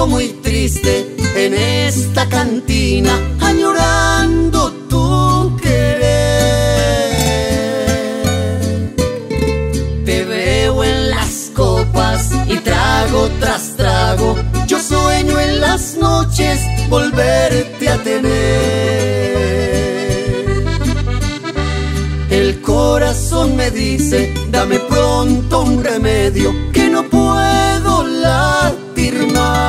siento muy triste en esta cantina, añorando tu querer. Te veo en las copas y trago tras trago, yo sueño en las noches volverte a tener. El corazón me dice, dame pronto un remedio, que no puedo latir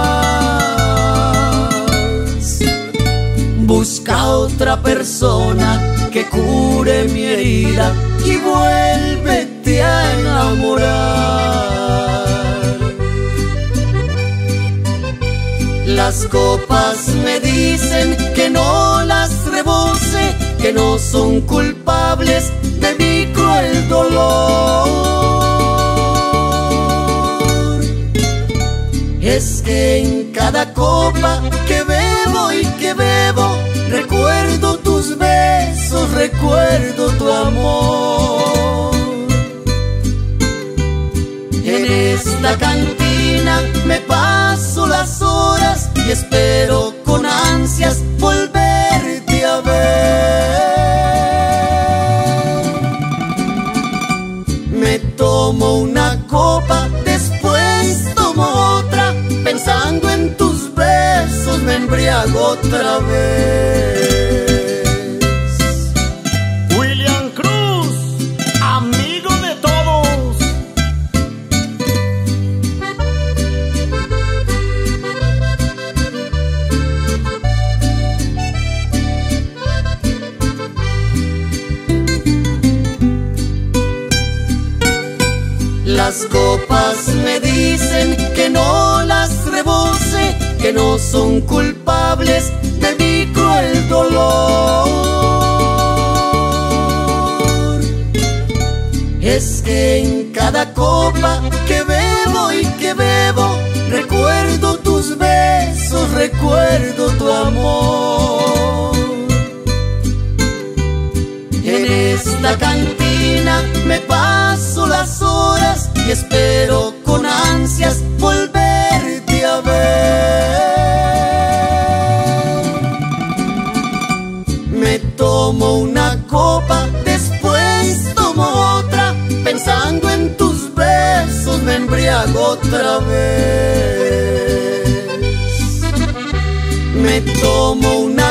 más. Busca otra persona que cure mi herida y vuélvete a enamorar. Las copas me dicen que no las rebose, que no son culpables de mi cruel dolor. Es que en cada copa que bebo y que bebo, recuerdo tus besos, recuerdo tu amor. En esta cantina me paso las horas y espero con ansias volverte a ver. Me tomo una copa, después tomo otra, pensando en tus besos me embriago otra vez. William Cruz, amigo de todos. Las copas me dicen que no las rebose, que no son culpables de mi cruel dolor. Es que en cada copa que bebo y que bebo, recuerdo tus besos, recuerdo tu amor. En esta cantina me paso las horas y espero con ansias volverte a ver. Me tomo una copa, después tomo otra, pensando en tus besos me embriago otra vez. Me tomo una